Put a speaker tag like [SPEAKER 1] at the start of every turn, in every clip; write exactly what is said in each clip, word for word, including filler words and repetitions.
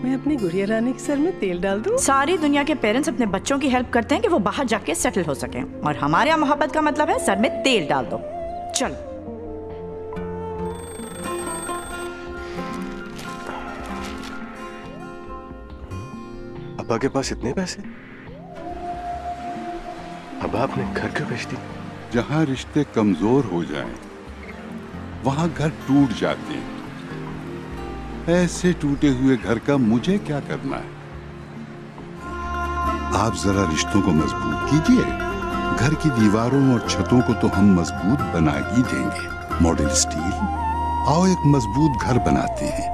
[SPEAKER 1] मैं अपनी गुड़िया रानी के सर में तेल डाल दूं?
[SPEAKER 2] सारी दुनिया के पेरेंट्स अपने बच्चों की हेल्प करते हैं कि वो बाहर जाके सेटल हो सकें, और हमारे यहाँ मोहब्बत का मतलब है सर में तेल डाल दो। चलो।
[SPEAKER 3] अब्बा के पास इतने पैसे? अब्बा अपने घर क्यों बेचती?
[SPEAKER 4] जहां रिश्ते कमजोर हो जाएं, वहां घर टूट जाते हैं। ऐसे टूटे हुए घर का मुझे क्या करना है? आप जरा रिश्तों को मजबूत कीजिए। घर की दीवारों और छतों को तो हम मजबूत बना ही देंगे। मॉडल स्टील, आओ एक मजबूत घर बनाते हैं।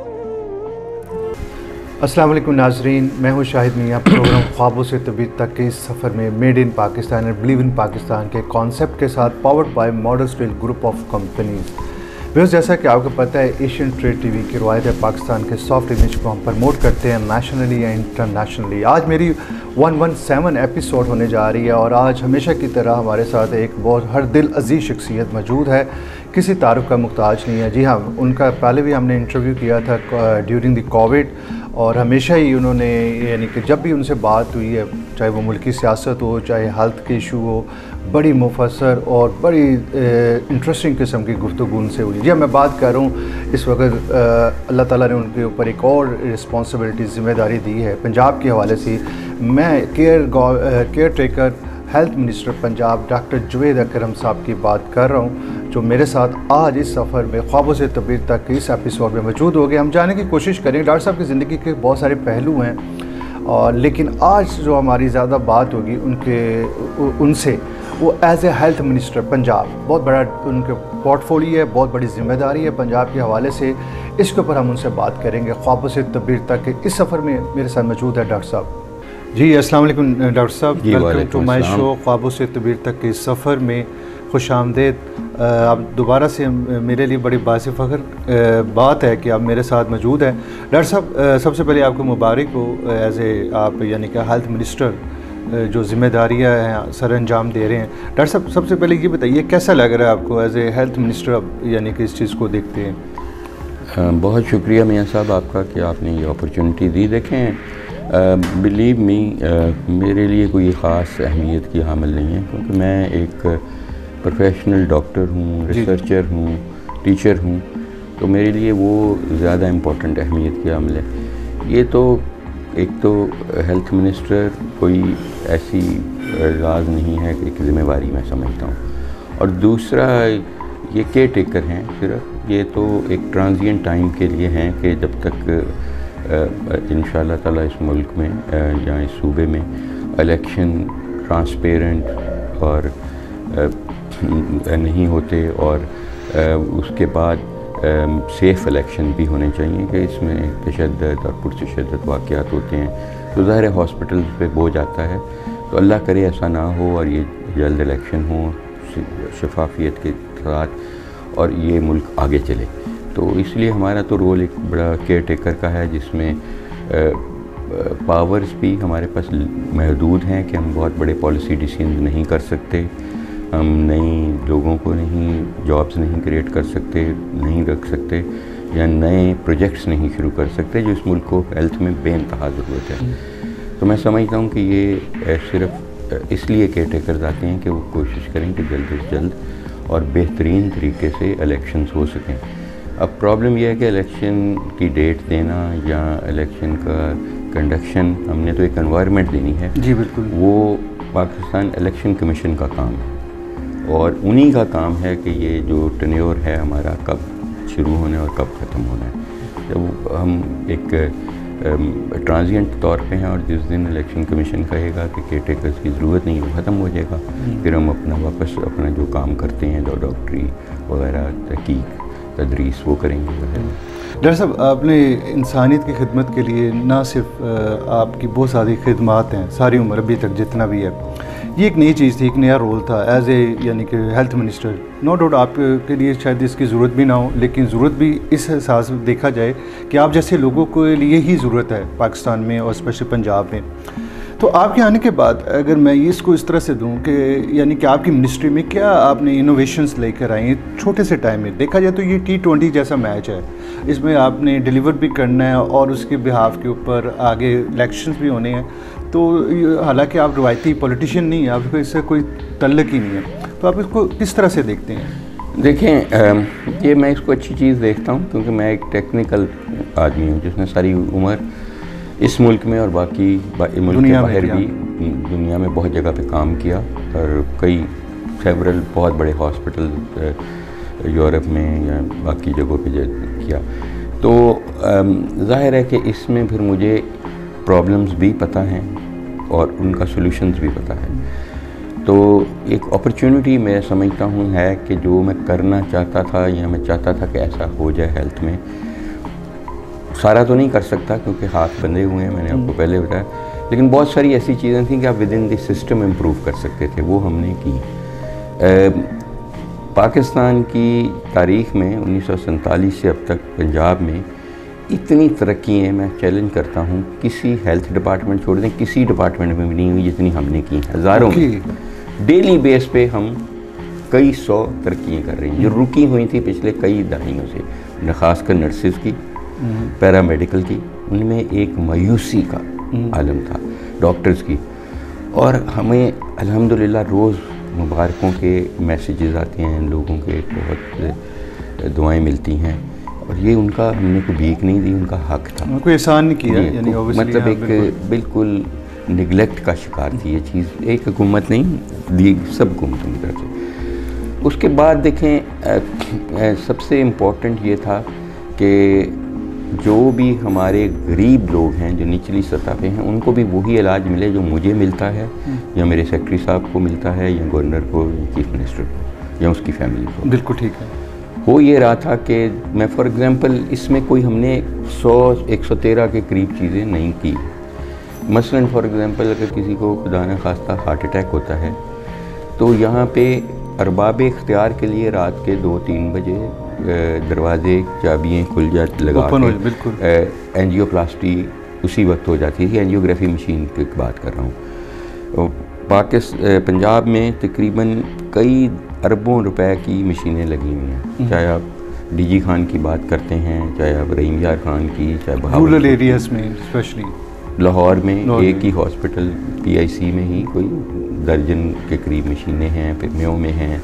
[SPEAKER 5] अस्सलाम वालेकुम नाजरीन, मैं हूं शाहिद मियां। प्रोग्राम ख्वाबों से तबीयत तक के इस सफ़र में मेड इन पाकिस्तान और बिलीव इन पाकिस्तान के कॉन्सेप्ट के साथ powered by model steel group of companies. बस जैसा कि आपको पता है, एशियन ट्रेड टीवी की रवायत है, पाकिस्तान के सॉफ्ट इमेज को हम प्रमोट करते हैं नेशनली या इंटरनेशनली। आज मेरी एक सौ सत्रह एपिसोड होने जा रही है और आज हमेशा की तरह हमारे साथ एक बहुत हर दिल अजीज़ शख्सियत मौजूद है, किसी तारुफ का मुहताज नहीं है। जी हाँ, उनका पहले भी हमने इंटरव्यू किया था ड्यूरिंग द कोविड, और हमेशा ही उन्होंने, यानी कि जब भी उनसे बात हुई है, चाहे वो मुल्की सियासत हो, चाहे हेल्थ के इशू हो, बड़ी मुफस्सर और बड़ी इंटरेस्टिंग किस्म की गुफ्तगू उनसे हुई। जी मैं बात कर रहा हूँ, इस वक्त अल्लाह ताला ने उनके ऊपर एक और रिस्पॉन्सिबिलिटी ज़िम्मेदारी दी है पंजाब के हवाले से। मैं care caretaker health minister Punjab doctor Javed Akram sahab की बात कर रहा हूँ, जो मेरे साथ आज इस सफ़र में ख्वाबों से तबीयत तक इस एपिसोड में मौजूद हो गए। हम जानने की कोशिश करेंगे, डॉक्टर साहब की ज़िंदगी के बहुत सारे पहलू हैं, और लेकिन आज जो हमारी ज़्यादा बात होगी उनके उनसे, वो as a health minister Punjab, बहुत बड़ा उनके पोर्टफोलियो है, बहुत बड़ी जिम्मेदारी है पंजाब के हवाले से। इसके ऊपर हम उनसे बात करेंगे ख्वाबों से तबीयत तक के इस सफ़र में मेरे साथ मौजूद है डॉक्टर साहब। जी अस्सलाम वालेकुम डॉक्टर साहब, वेलकम टू माय शो ख्वाबों से तबीयत तक के इस सफ़र में खुश आमदेद। आप दोबारा से मेरे लिए बड़ी बात फ़ख्र बात है कि आप मेरे साथ मौजूद हैं। डॉक्टर साहब, सबसे पहले आपको मुबारक हो एज ए आप यानी कि हेल्थ मिनिस्टर जो ज़िम्मेदारियाँ हैं सर अंजाम दे रहे हैं। डॉक्टर साहब, सबसे पहले ये बताइए कैसा लग रहा है आपको एज ए हेल्थ मिनिस्टर, अब यानी कि इस चीज़ को देखते हैं?
[SPEAKER 6] बहुत शुक्रिया मियाँ साहब आपका कि आपने ये अपॉर्चुनिटी दी। देखें, बिलीव मी, मेरे लिए कोई ख़ास अहमियत की हामिल नहीं है, क्योंकि मैं एक प्रोफेशनल डॉक्टर हूँ, रिसर्चर हूँ, टीचर हूँ, तो मेरे लिए वो ज़्यादा इम्पोर्टेंट अहमियत की हामिल है। ये तो एक तो हेल्थ मिनिस्टर कोई ऐसी राज नहीं है कि एक ज़िम्मेवारी मैं समझता हूँ, और दूसरा ये केयर टेकर हैं सिर्फ, ये तो एक ट्रांजिएंट टाइम के लिए हैं कि जब तक इंशाअल्लाह ताला इस मुल्क में या इस सूबे में इलेक्शन ट्रांसपेरेंट और नहीं होते, और उसके बाद सेफ़ इलेक्शन भी होने चाहिए कि इसमें तशद्दुद और पुरतशद्दुद वाक़यात होते हैं, तो ज़ाहिर है हॉस्पिटल पे बोझ आता है। तो अल्लाह करे ऐसा ना हो और ये जल्द इलेक्शन हो शफाफियत के साथ, और ये मुल्क आगे चले। तो इसलिए हमारा तो रोल एक बड़ा केयर टेकर का है, जिसमें पावर्स भी हमारे पास महदूद हैं कि हम बहुत बड़े पॉलिसी डिसीजन नहीं कर सकते, हम नई लोगों को नहीं जॉब्स नहीं क्रिएट कर सकते, नहीं रख सकते, या नए प्रोजेक्ट्स नहीं शुरू कर सकते जो इस मुल्क को हेल्थ में बेइंतहा ज़रूरत है। तो मैं समझता हूँ कि ये सिर्फ इसलिए केयर टेकर्स आते हैं कि वो कोशिश करें कि जल्द से जल्द और बेहतरीन तरीके से इलेक्शंस हो सकें। अब प्रॉब्लम यह है कि इलेक्शन की डेट देना या इलेक्शन का कंडक्शन, हमने तो एक एनवायरनमेंट देनी है।
[SPEAKER 5] जी बिल्कुल, वो
[SPEAKER 6] पाकिस्तान इलेक्शन कमीशन का काम है, और उन्हीं का काम है कि ये जो टेन्योर है हमारा कब शुरू होना है और कब ख़त्म होना है। जब हम एक ट्रांजिएंट तौर पे हैं, और जिस दिन इलेक्शन कमीशन कहेगा कि केयर टेकर्स की ज़रूरत नहीं, वो ख़त्म हो जाएगा, फिर हम अपना वापस अपना जो काम करते हैं, जो डॉक्टरी वगैरह, तहकीक, तदरीस, वो करेंगे।
[SPEAKER 5] डॉक्टर साहब, आपने इंसानियत की खिदमत के लिए ना सिर्फ आपकी बहुत सारी खिदमात हैं सारी उम्र अभी तक जितना भी है, ये एक नई चीज़ थी, एक नया रोल था एज ए यानी कि हेल्थ मिनिस्टर। नो डाउट आपके लिए शायद इसकी ज़रूरत भी ना हो, लेकिन ज़रूरत भी इस एहसास देखा जाए कि आप जैसे लोगों के लिए ही ज़रूरत है पाकिस्तान में और स्पेशली पंजाब में। तो आपके आने के बाद अगर मैं इसको इस तरह से दूं कि यानी कि आपकी मिनिस्ट्री में क्या आपने इनोवेशंस लेकर आई हैं छोटे से टाइम में? देखा जाए तो ये टी ट्वेंटी जैसा मैच है, इसमें आपने डिलीवर भी करना है और उसके बिहाफ के ऊपर आगे इलेक्शंस भी होने हैं। तो हालांकि आप रवायती पॉलिटिशियन नहीं हैं, आपको इससे कोई तल्लक ही नहीं है, तो आप इसको किस तरह से देखते हैं?
[SPEAKER 6] देखें, ये मैं इसको अच्छी चीज़ देखता हूँ क्योंकि मैं एक टेक्निकल आदमी हूँ जिसने सारी उम्र इस मुल्क में और बाकी मुल्क के बाहर भी दुनिया में बहुत जगह पे काम किया और कई सेवरल बहुत बड़े हॉस्पिटल यूरोप में या बाकी जगहों पे किया। तो ज़ाहिर है कि इसमें फिर मुझे प्रॉब्लम्स भी पता हैं और उनका सॉल्यूशंस भी पता है। तो एक अपॉर्चुनिटी मैं समझता हूँ है कि जो मैं करना चाहता था या मैं चाहता था कि ऐसा हो जाए हेल्थ में, सारा तो नहीं कर सकता क्योंकि हाथ बंधे हुए हैं, मैंने आपको पहले बताया, लेकिन बहुत सारी ऐसी चीज़ें थी कि आप within the system improve कर सकते थे, वो हमने की। आ, पाकिस्तान की तारीख़ में उन्नीस सौ सैंतालीस से अब तक पंजाब में इतनी तरक्की है, मैं चैलेंज करता हूँ किसी हेल्थ डिपार्टमेंट छोड़ दें, किसी डिपार्टमेंट में भी नहीं हुई जितनी हमने की, हज़ारों में। डेली बेस पे हम कई सौ तरक्कियाँ कर रही हैं जो रुकी हुई थी पिछले कई दहाइयों से, ख़ासकर नर्सिस की, पैरामेडिकल की, उनमें एक मायूसी का आलम था, डॉक्टर्स की। और हमें अल्हम्दुलिल्लाह रोज़ मुबारकों के मैसेजेस आते हैं, लोगों के बहुत दुआएं मिलती हैं और ये उनका हमने कोई भीख नहीं दी, उनका हक था,
[SPEAKER 5] कोई एहसान नहीं किया, यानी
[SPEAKER 6] मतलब एक बिल्कुल निगलेक्ट का शिकार थी ये चीज़, एक हुकूमत नहीं दी, सब हुकूमतों की तरफ से। उसके बाद देखें, आ, आ, सबसे इम्पोर्टेंट ये था कि जो भी हमारे गरीब लोग हैं जो निचली सतह पे हैं उनको भी वही इलाज मिले जो मुझे मिलता है या मेरे सेक्रेटरी साहब को मिलता है या गवर्नर को, चीफ मिनिस्टर को या उसकी फैमिली को।
[SPEAKER 5] बिल्कुल ठीक है।
[SPEAKER 6] हो ये रहा था कि मैं फॉर एग्ज़ाम्पल इसमें कोई हमने सौ एक सौ तेरह के करीब चीज़ें नहीं की। मसलन फॉर एग्ज़ाम्पल अगर किसी को खुदा न खास्ता हार्ट अटैक होता है तो यहाँ पे अरबाब इख्तियार के लिए रात के दो तीन बजे दरवाजे चाबियाँ खुल जा लगा के एंजियोप्लास्टी उसी वक्त हो जाती थी। एंजियोग्राफी मशीन की बात कर रहा हूँ। पाकिस्तान पंजाब में तकरीबन कई अरबों रुपए की मशीनें लगी हुई हैं, चाहे आप डी जी खान की बात करते हैं, चाहे आप रहीम यार खान की, चाहे
[SPEAKER 5] रूरल एरियाज़ में स्पेशली
[SPEAKER 6] लाहौर में एक ही हॉस्पिटल पी आई सी में ही कोई दर्जन के करीब मशीनें हैं, फिर म्यो में हैं,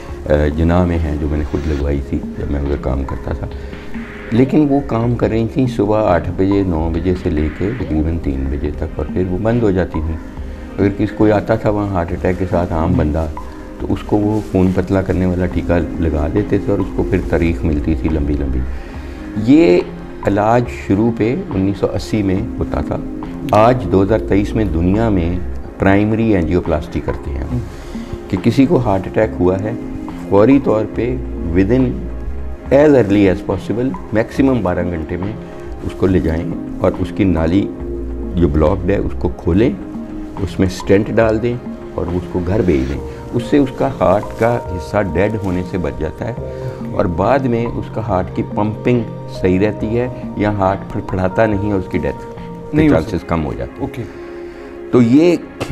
[SPEAKER 6] जना में हैं जो मैंने खुद लगवाई थी जब मैं उधर काम करता था। लेकिन वो काम कर रही थी सुबह आठ बजे नौ बजे से लेकर तकरीबन तीन बजे तक और फिर वो बंद हो जाती थी। अगर किसी कोई आता था वहाँ हार्ट अटैक के साथ, आम बंदा, तो उसको वो खून पतला करने वाला टीका लगा देते थे और उसको फिर तारीख मिलती थी लंबी लंबी। ये इलाज शुरू पे उन्नीस सौ अस्सी में होता था। आज दो हज़ार तेईस में दुनिया में प्राइमरी एंजियोप्लास्टी करते हैं कि किसी को हार्ट अटैक हुआ है फौरी तौर पे within as early as possible maximum बारह घंटे में उसको ले जाएं और उसकी नाली जो ब्लॉक्ड है उसको खोलें, उसमें स्टेंट डाल दें और उसको घर भेज दें। उससे उसका हार्ट का हिस्सा डेड होने से बच जाता है और बाद में उसका हार्ट की पंपिंग सही रहती है या हार्ट फड़फड़ाता नहीं और उसकी डेथ के चांसेस कम हो जाते हैं।
[SPEAKER 5] ओके।
[SPEAKER 6] तो ये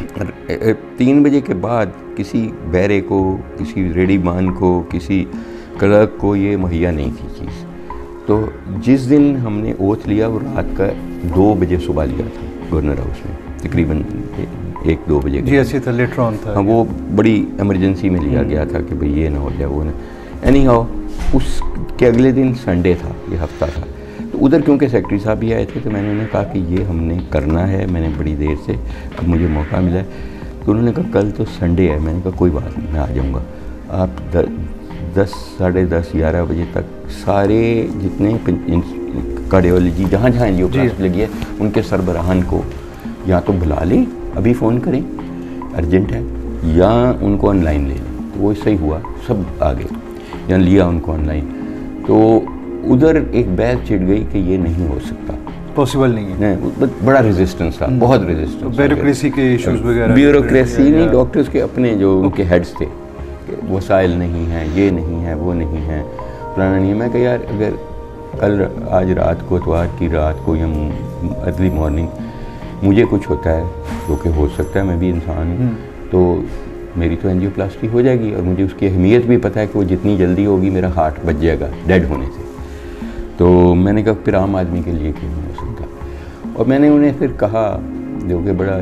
[SPEAKER 6] तीन बजे के बाद किसी बैरे को, किसी रेडीमान को, किसी क्लर्क को ये मुहैया नहीं थी चीज़। तो जिस दिन हमने ओथ लिया वो रात का दो बजे सुबह लिया था गवर्नर हाउस में, तकरीबन एक दो बजे।
[SPEAKER 5] जी ऐसे था, लेटर ऑन था।
[SPEAKER 6] हाँ, वो बड़ी इमरजेंसी में लिया गया था कि भाई ये ना हो जाए वो ना। एनी हाउ उसके अगले दिन संडे था, ये हफ्ता था, तो उधर क्योंकि सेक्रेटरी साहब भी आए थे तो मैंने उन्हें कहा कि ये हमने करना है, मैंने बड़ी देर से, अब मुझे मौका मिला है। तो उन्होंने कहा कल तो संडे है। मैंने कहा कोई बात नहीं, मैं आ जाऊँगा। आप द, दस साढ़े दस ग्यारह बजे तक सारे जितने कार्डियोलॉजी जहाँ जहाँ एंजियोप्लास्टी लगी है उनके सरबराहान को या तो बुला लें, अभी फ़ोन करें अर्जेंट है, या उनको ऑनलाइन ले लें। तो वो सही हुआ, सब आ गए या लिया उनको ऑनलाइन। तो उधर एक बहस छिड़ गई कि ये नहीं हो सकता,
[SPEAKER 5] पॉसिबल नहीं है।
[SPEAKER 6] नहीं, बड़ा रेजिस्टेंस था, बहुत रेजिस्टेंस।
[SPEAKER 5] ब्यूरोक्रेसी के इश्यूज वगैरह,
[SPEAKER 6] ब्यूरोक्रेसी नहीं, डॉक्टर्स के अपने जो उनके हेड्स थे, वसाइल नहीं हैं, ये नहीं है, वो नहीं है, फलाना नहीं है। मैं कहा यार अगर कल आज रात को, इतवार की रात को या अर्ली मॉर्निंग मुझे कुछ होता है, जो कि हो सकता है, मैं भी इंसान हूँ, तो मेरी तो एंजियोप्लास्टी हो जाएगी और मुझे उसकी अहमियत भी पता है कि वो जितनी जल्दी होगी मेरा हार्ट बच जाएगा डेड होने से। तो मैंने कहा फिर आम आदमी के लिए क्यों नहीं हो सकता। और मैंने उन्हें फिर कहा, जो कि बड़ा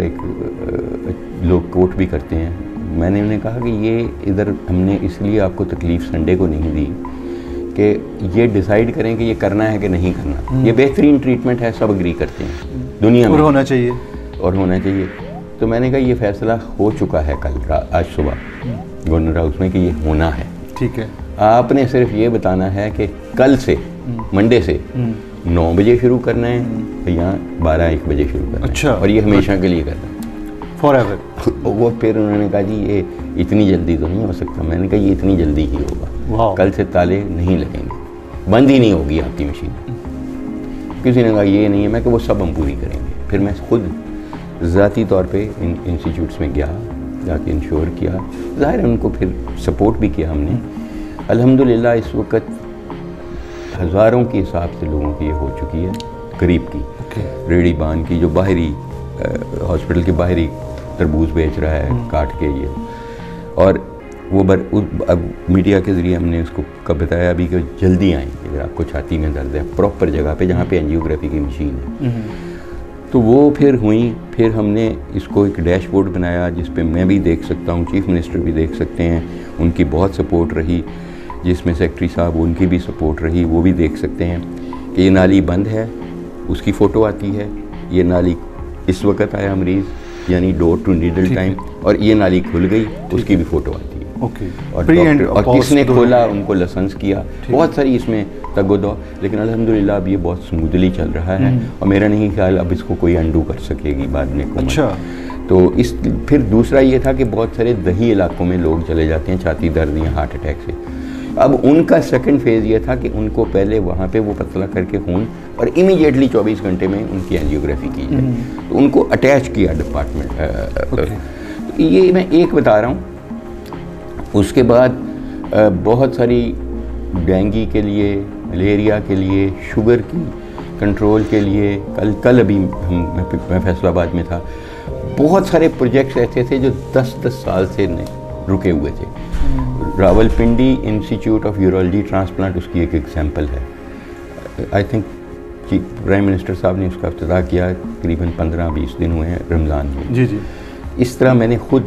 [SPEAKER 6] एक लोग कोट भी करते हैं, मैंने उन्हें कहा कि ये इधर हमने इसलिए आपको तकलीफ़ संडे को नहीं दी कि ये डिसाइड करें कि ये करना है कि नहीं करना। ये बेहतरीन ट्रीटमेंट है, सब अग्री करते हैं दुनिया में,
[SPEAKER 5] और होना चाहिए
[SPEAKER 6] और होना चाहिए। तो मैंने कहा ये फैसला हो चुका है कल आज सुबह गवर्नर हाउस में कि ये होना है।
[SPEAKER 5] ठीक है,
[SPEAKER 6] आपने सिर्फ ये बताना है कि कल से मंडे से नौ बजे शुरू करना है या बारह एक बजे शुरू करना
[SPEAKER 5] अच्छा,
[SPEAKER 6] है, और ये हमेशा के लिए करना है,
[SPEAKER 5] फॉर एवर।
[SPEAKER 6] वो फिर उन्होंने कहा जी ये इतनी जल्दी तो नहीं हो सकता। मैंने कहा ये इतनी जल्दी ही होगा, कल से ताले नहीं लगेंगे, बंद ही नहीं होगी आपकी मशीन। किसी ने कहा ये नहीं है, मैं कि वो सब हम पूरी करेंगे। फिर मैं खुद ज़ाती तौर पे इन इंस्टीट्यूट्स में गया, जाके इंश्योर किया, ज़ाहिर है उनको फिर सपोर्ट भी किया हमने। अल्हम्दुलिल्लाह इस वक्त हज़ारों के हिसाब से लोगों की ये हो चुकी है, करीब की okay. रेडी बान की, जो बाहरी हॉस्पिटल के बाहरी तरबूज बेच रहा है hmm. काट के ये, और वो बर अब मीडिया के ज़रिए हमने उसको कब बताया अभी कि जल्दी आएंगे अगर आपको छाती में दर्द है, प्रॉपर जगह पे जहाँ पे एंजियोग्राफी की मशीन है। hmm. तो वो फिर हुई, फिर हमने इसको एक डैशबोर्ड बनाया जिस पे मैं भी देख सकता हूँ, चीफ मिनिस्टर भी देख सकते हैं, उनकी बहुत सपोर्ट रही, जिसमें सेक्रेटरी साहब उनकी भी सपोर्ट रही, वो भी देख सकते हैं कि ये नाली बंद है, उसकी फ़ोटो आती है, ये नाली इस वक्त आया मरीज़ यानी डोर टू नीडल टाइम, और ये नाली खुल गई उसकी भी फ़ोटो आती है।
[SPEAKER 5] ओके,
[SPEAKER 6] और डॉक्टर और किसने खोला उनको लाइसेंस किया, बहुत सारी इसमें तगोदो, लेकिन अल्हम्दुलिल्लाह अब ये बहुत स्मूथली चल रहा है और मेरा नहीं ख्याल अब इसको कोई अंडू कर सकेगी बाद में।
[SPEAKER 5] अच्छा,
[SPEAKER 6] तो इस फिर दूसरा ये था कि बहुत सारे दही इलाकों में लोग चले जाते हैं छाती दर्द या हार्ट अटैक से। अब उनका सेकंड फेज़ ये था कि उनको पहले वहाँ पे वो पतला करके खून और इमीडिएटली चौबीस घंटे में उनकी एंजियोग्राफी की जाए, तो उनको अटैच किया डिपार्टमेंट। ये मैं एक बता रहा हूँ। उसके बाद बहुत सारी डेंगू के लिए, मलेरिया के लिए, शुगर की कंट्रोल के लिए, कल कल अभी हम मैं, मैं फैसलाबाद में था, बहुत सारे प्रोजेक्ट्स ऐसे थे जो दस दस साल से रुके हुए थे। Rawalpindi institute of urology transplant उसकी एक एग्जांपल है। आई थिंक कि प्राइम मिनिस्टर साहब ने उसका इफ्तिताह किया, करीबन पंद्रह बीस दिन हुए हैं रमज़ान में। जी जी। इस तरह मैंने खुद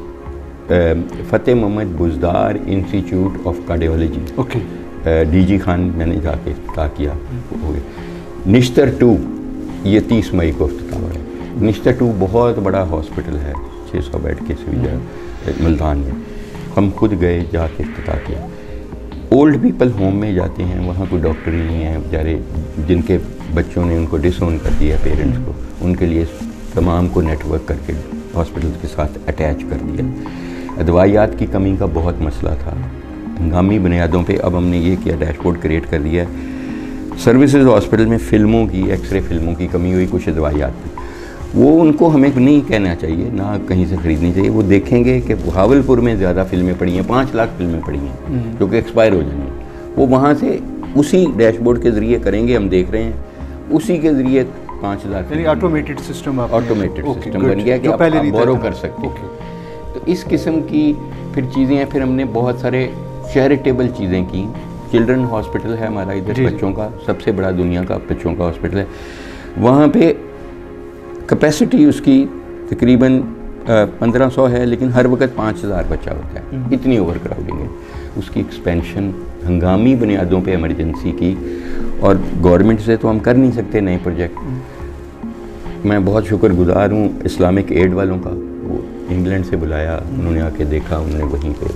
[SPEAKER 6] Fateh Mohammad Buzdar institute of cardiology, okay, DG Khan मैंने जाके इफ्तिताह किया, हो गया। निश्तर टू ये तीस मई को इफ्तिताह हुआ है। निश्तर टू बहुत बड़ा हॉस्पिटल है, छः सौ बेड के सुविधा मुल्तान में। हम खुद गए, जाके इफ्तिताह किया। ओल्ड पीपल होम में जाते हैं, वहाँ कोई डॉक्टर ही नहीं है बेचारे, जिनके बच्चों ने उनको डिसओन कर दिया पेरेंट्स को, उनके लिए तमाम को नेटवर्क करके हॉस्पिटल के साथ अटैच कर दिया। दवाइयात की कमी का बहुत मसला था, हंगामी बुनियादों पे अब हमने ये किया, डैशबोर्ड क्रिएट कर दिया है। सर्विसेज हॉस्पिटल में फ़िल्मों की, एक्सरे फिल्मों की कमी हुई, कुछ दवाइयात की, वो उनको हमें नहीं कहना चाहिए, ना कहीं से ख़रीदनी चाहिए। वो देखेंगे कि भावलपुर में ज़्यादा फिल्में पड़ी हैं, पाँच लाख फिल्में पड़ी हैं जो कि एक्सपायर हो जाएंगी, वो वहाँ से उसी डैशबोर्ड के ज़रिए करेंगे, हम देख रहे हैं, उसी के ज़रिए पाँच lakh
[SPEAKER 5] automated system
[SPEAKER 6] automated system बन गया कि आप बोरो कर सकते हैं। तो इस किस्म की फिर चीज़ें हैं। फिर हमने बहुत सारे चैरिटेबल चीज़ें की। चिल्ड्रन हॉस्पिटल है हमारा इधर, बच्चों का सबसे बड़ा दुनिया का बच्चों का हॉस्पिटल है। वहाँ पे कैपेसिटी उसकी तकरीबन पंद्रह सौ है, लेकिन हर वक्त पाँच हज़ार बच्चा होता है, इतनी ओवर क्राउडिंग है। उसकी एक्सपेंशन हंगामी बुनियादों पे इमरजेंसी की, और गवर्नमेंट से तो हम कर नहीं सकते नए प्रोजेक्ट। मैं बहुत शुक्रगुजार हूँ इस्लामिक एड वालों का, वो इंग्लैंड से बुलाया, उन्होंने आके देखा, उन्होंने वहीं पे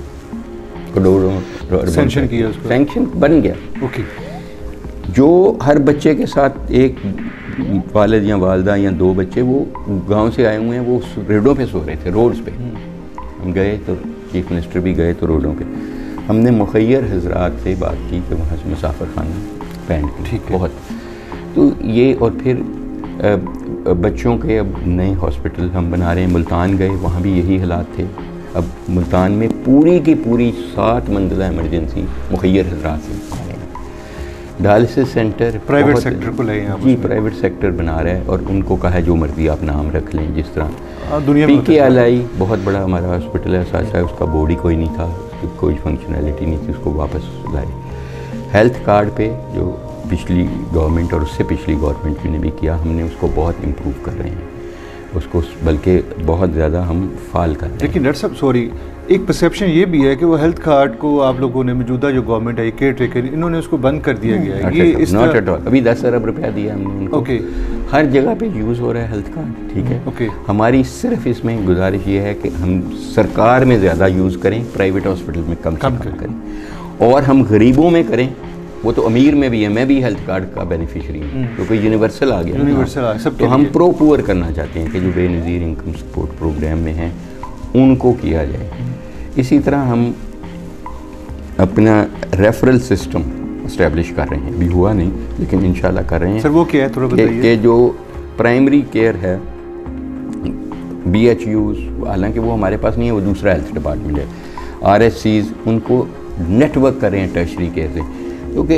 [SPEAKER 6] करोड़ों
[SPEAKER 5] सैंक्शन किया, उसको
[SPEAKER 6] सैंक्शन बन गया।
[SPEAKER 5] ओके, जो
[SPEAKER 6] हर बच्चे के साथ एक वालिद या वालदा या दो बच्चे वो गांव से आए हुए हैं, वो रोडों पे सो रहे थे, रोड्स पे। हम गए तो चीफ मिनिस्टर भी गए तो रोडों पे हमने मुखैर हजरात से बात की कि वहाँ से मुसाफिर खाना पैंट की, ठीक बहुत। तो ये और फिर बच्चों के अब नए हॉस्पिटल हम बना रहे हैं। मुल्तान गए, वहाँ भी यही हालात थे। अब मुल्तान में पूरी की पूरी सात मंजिला इमरजेंसी मुखैर हजरात से बना रहे हैं। डायलिसिस सेंटर
[SPEAKER 5] प्राइवेट
[SPEAKER 6] बहुत-
[SPEAKER 5] सेक्टर को ले यहाँ
[SPEAKER 6] जी प्राइवेट सेक्टर बना रहा है और उनको कहा है जो मर्जी आप नाम रख लें जिस तरह
[SPEAKER 5] हाँ, दुनिया में
[SPEAKER 6] पी
[SPEAKER 5] होता
[SPEAKER 6] के
[SPEAKER 5] है।
[SPEAKER 6] एल आई बहुत बड़ा हमारा हॉस्पिटल है, साथ साथ उसका बॉडी कोई नहीं था, उसकी कोई फंक्शनैलिटी नहीं थी, उसको वापस लाए। हेल्थ कार्ड पे जो पिछली गवर्नमेंट और उससे पिछली गवर्नमेंट ने भी किया, हमने उसको बहुत इम्प्रूव कर रहे हैं उसको, बल्कि बहुत ज़्यादा हम फाल कर रहे हैं।
[SPEAKER 5] लेकिन डॉक्टर साहब सॉरी, एक परसेप्शन ये भी है कि वो हेल्थ कार्ड को आप लोगों ने मौजूदा जो गवर्नमेंट है केयर टेकर, इन्होंने उसको बंद कर दिया गया है। ये इस
[SPEAKER 6] नॉट
[SPEAKER 5] तरह
[SPEAKER 6] एट ऑल, अभी दस अरब रुपया दिया हमने उनको।
[SPEAKER 5] ओके
[SPEAKER 6] हर जगह पे यूज़ हो रहा है हेल्थ कार्ड, ठीक है।
[SPEAKER 5] ओके।
[SPEAKER 6] हमारी सिर्फ इसमें गुजारिश ये है कि हम सरकार में ज़्यादा यूज़ करें, प्राइवेट हॉस्पिटल में कम से
[SPEAKER 5] कम
[SPEAKER 6] कम करें, और हम गरीबों में करें। वो तो अमीर में भी है, मैं भी हेल्थ कार्ड का बेनिफिशियरी हूँ क्योंकि यूनिवर्सल आ गया ना।
[SPEAKER 5] यूनिवर्सल आ गया, सबके
[SPEAKER 6] तो हम
[SPEAKER 5] लिए।
[SPEAKER 6] प्रो पुअर करना चाहते हैं कि जो बेनज़ीर इनकम सपोर्ट प्रोग्राम में हैं उनको किया जाए। इसी तरह हम अपना रेफरल सिस्टम इस्टेब्लिश कर रहे हैं, अभी हुआ नहीं लेकिन इंशाल्लाह कर रहे हैं।
[SPEAKER 5] सर वो क्या है थोड़ा
[SPEAKER 6] कि,
[SPEAKER 5] बताइए।
[SPEAKER 6] कि जो प्राइमरी केयर है, बी एच यूज़, हालांकि वो हमारे पास नहीं है, वो दूसरा हेल्थ डिपार्टमेंट है, आर एस सीज़, उनको नेटवर्क कर रहे हैं टर्शरी केयर से, क्योंकि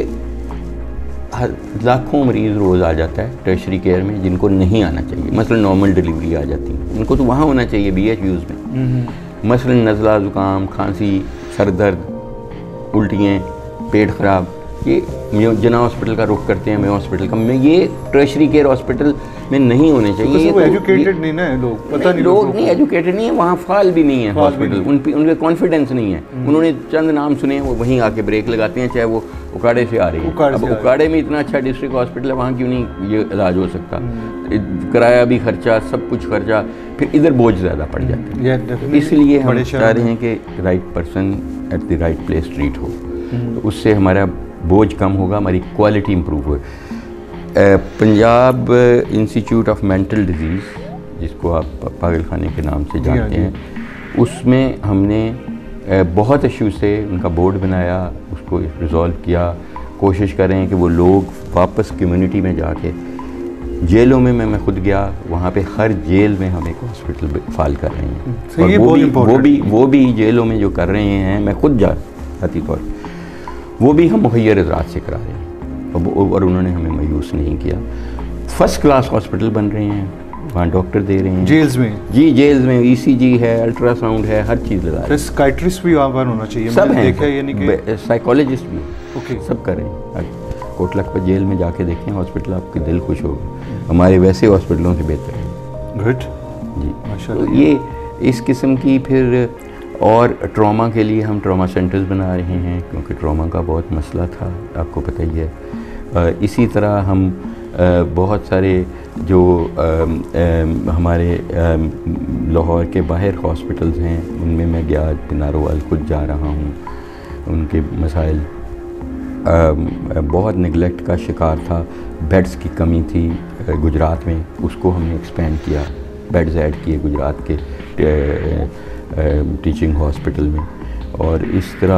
[SPEAKER 6] हर लाखों मरीज़ रोज़ आ जाता है टर्शरी केयर में जिनको नहीं आना चाहिए। मसलन नॉर्मल डिलीवरी आ जाती है, उनको तो वहाँ होना चाहिए बी एच यूज़ में। मसलन नज़ला, ज़ुकाम, खांसी, सर दर्द, उल्टियाँ, पेट ख़राब, ये मैं जना हॉस्पिटल का रुख करते हैं, मैं हॉस्पिटल का, मैं ये टर्शरी केयर हॉस्पिटल में नहीं होने चाहिए। ये
[SPEAKER 5] वो
[SPEAKER 6] तो-
[SPEAKER 5] एजुकेटेड नहीं ना है लोग, पता
[SPEAKER 6] नहीं,
[SPEAKER 5] नहीं
[SPEAKER 6] लोग
[SPEAKER 5] लोगों
[SPEAKER 6] नहीं
[SPEAKER 5] को।
[SPEAKER 6] एजुकेटेड नहीं है, वहाँ फाल भी नहीं है
[SPEAKER 5] फाल भी
[SPEAKER 6] हॉस्पिटल,
[SPEAKER 5] नहीं।
[SPEAKER 6] उन पे उनके कॉन्फिडेंस नहीं है। उन्होंने चंद नाम सुने हैं, वो वहीं आके ब्रेक लगाते हैं, चाहे वो उकाड़े से आ रही है।
[SPEAKER 5] उकाड़े
[SPEAKER 6] अब
[SPEAKER 5] से आ रही है।
[SPEAKER 6] उकाड़े में इतना अच्छा डिस्ट्रिक्ट हॉस्पिटल है, वहाँ क्यों नहीं ये इलाज हो सकता? किराया भी खर्चा, सब कुछ खर्चा, फिर इधर बोझ ज़्यादा पड़ जाता है।
[SPEAKER 5] Yeah, definitely।
[SPEAKER 6] इसलिए हम
[SPEAKER 5] बड़े शहर
[SPEAKER 6] चाह रहे
[SPEAKER 5] में।
[SPEAKER 6] हैं कि right person at the right place treat हो, तो उससे हमारा बोझ कम होगा, हमारी क्वालिटी इम्प्रूव हो। Punjab institute of mental diseases, जिसको आप पागल खाने के नाम से
[SPEAKER 5] जी हाँ,
[SPEAKER 6] जानते
[SPEAKER 5] जी।
[SPEAKER 6] हैं, उसमें हमने अ, बहुत इशू से उनका बोर्ड बनाया, उसको रिजॉल्व किया। कोशिश कर रहे हैं कि वो लोग वापस कम्युनिटी में जाके, जेलों में मैं मैं खुद गया, वहाँ पे हर जेल में हम एक हॉस्पिटल फाल कर रहे हैं।
[SPEAKER 5] सही,
[SPEAKER 6] और
[SPEAKER 5] ये
[SPEAKER 6] वो
[SPEAKER 5] बहुत
[SPEAKER 6] भी
[SPEAKER 5] important
[SPEAKER 6] वो भी वो भी जेलों में जो कर रहे हैं, मैं खुद जा जाती तौर पर, वो भी हम मुहैया हज़रात से करा रहे हैं, और वो- और उन्होंने हमें मायूस नहीं किया। फर्स्ट क्लास हॉस्पिटल बन रहे हैं, वहाँ डॉक्टर दे रहे हैं
[SPEAKER 5] जेल्स में
[SPEAKER 6] जी, जेल्स में ई सी जी है, अल्ट्रासाउंड है, हर चीज़ लगा रहे हैं।
[SPEAKER 5] साइकाइट्रिस्ट भी वहाँ पर होना चाहिए,
[SPEAKER 6] सब
[SPEAKER 5] मैंने
[SPEAKER 6] हैं,
[SPEAKER 5] देखा है, यानी कि
[SPEAKER 6] साइकोलॉजिस्ट भी
[SPEAKER 5] ओके।
[SPEAKER 6] सब कर रहे हैं। आप कोटलखपत जेल में जाके देखें हॉस्पिटल, आपके दिल खुश होगा, हमारे वैसे हॉस्पिटलों से बेहतर है
[SPEAKER 5] गुड
[SPEAKER 6] जी।
[SPEAKER 5] माशाल्लाह।
[SPEAKER 6] तो ये इस किस्म की, फिर और ट्रॉमा के लिए हम ट्रॉमा सेंटर्स बना रहे हैं, क्योंकि ट्रॉमा का बहुत मसला था, आपको पता ही है। अ, इसी तरह हम अ, बहुत सारे जो अम, अम, हमारे अम, लाहौर के बाहर हॉस्पिटल्स हैं, उनमें मैं गया, नारोवाल खुद जा रहा हूँ, उनके मसाइल, अम, बहुत निगलेक्ट का शिकार था, बेड्स की कमी थी अ, गुजरात में, उसको हमने एक्सपेंड किया, बेड्स ऐड किए गुजरात के अ, अ, टीचिंग हॉस्पिटल में। और इस तरह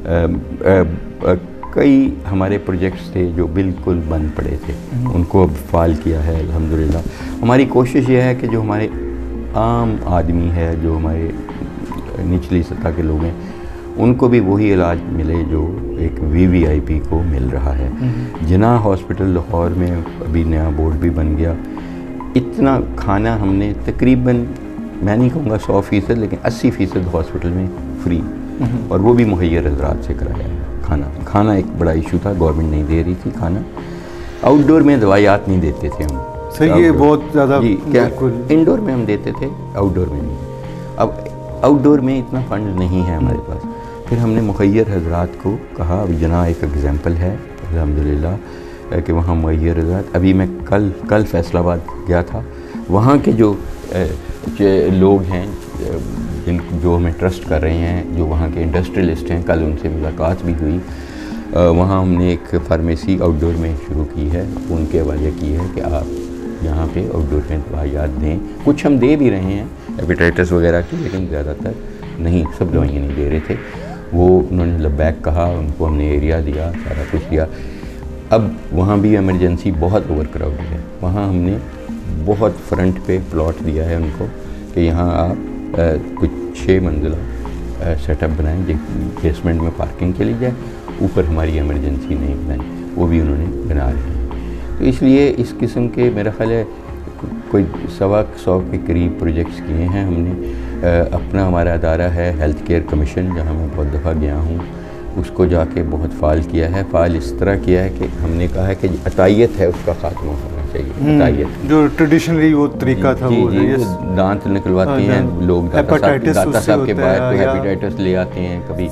[SPEAKER 6] अ, अ, अ, कई हमारे प्रोजेक्ट्स थे जो बिल्कुल बंद पड़े थे, उनको अब फाल किया है अल्हम्दुलिल्लाह। हमारी कोशिश ये है कि जो हमारे आम आदमी है, जो हमारे निचली सतह के लोग हैं, उनको भी वही इलाज मिले जो एक वी वी आई पी को मिल रहा है। जिना हॉस्पिटल लाहौर में अभी नया बोर्ड भी बन गया, इतना खाना हमने तकरीबन, मैं नहीं कहूँगा सौ फ़ीसद, लेकिन अस्सी फ़ीसद हॉस्पिटल में फ्री, और वो भी मुहैया हज़रात से कराया है। खाना खाना एक बड़ा इशू था, गवर्नमेंट नहीं दे रही थी खाना। आउटडोर में दवाइयात नहीं देते थे हम।
[SPEAKER 5] सही, ये
[SPEAKER 6] आउटडोर-
[SPEAKER 5] बहुत ज़्यादा
[SPEAKER 6] जी, क्या
[SPEAKER 5] बिल्कुल।
[SPEAKER 6] इंडोर में हम देते थे, आउटडोर में नहीं। अब आउटडोर में इतना फंड नहीं है हमारे पास, फिर हमने मुखैर हज़रात को कहा, अभी जना एक एग्ज़ाम्पल है अल्हम्दुलिल्लाह कि वहाँ मुखैर हज़रात, अभी मैं कल कल फैसलाबाद गया था, वहाँ के जो, जो लोग हैं जिन जो हमें ट्रस्ट कर रहे हैं, जो वहाँ के इंडस्ट्रियलिस्ट हैं, कल उनसे मुलाकात भी हुई। वहाँ हमने एक फार्मेसी आउटडोर में शुरू की है, उनके हवाले की है कि आप यहाँ पे आउटडोर में दवाइयाँ दें। कुछ हम दे भी रहे हैं हेपेटाइटिस वगैरह की, लेकिन ज़्यादातर नहीं, सब दवाइयाँ नहीं दे रहे थे। वो उन्होंने लबैक कहा, उनको हमने एरिया दिया, सारा कुछ दिया। अब वहाँ भी इमरजेंसी बहुत ओवर क्राउडेड है, वहाँ हमने बहुत फ्रंट पे प्लॉट दिया है उनको कि यहाँ आप आ, कुछ छः मंजिला सेटअप बनाएं, बेसमेंट में पार्किंग चली जाए, ऊपर हमारी इमरजेंसी नहीं बनाई, वो भी उन्होंने बना रहे हैं। तो इसलिए इस किस्म के मेरा ख्याल है कोई सवा सौ के करीब प्रोजेक्ट्स किए हैं हमने। अपना हमारा अदारा है हेल्थ केयर कमीशन, जहाँ मैं बहुत दफ़ा गया हूँ, उसको जाके बहुत फ़ाल किया है। फ़ाल इस तरह किया है कि हमने कहा है कि अतायत है उसका ख़ात्मा होना चाहिए। अतायत
[SPEAKER 5] जो ट्रेडिशनली वो तरीका था,
[SPEAKER 6] जी,
[SPEAKER 5] वो
[SPEAKER 6] जी, वो दांत निकलवाते हैं लोग, दाता साहब के बाद तो हेपेटाइटिस ले आते हैं, कभी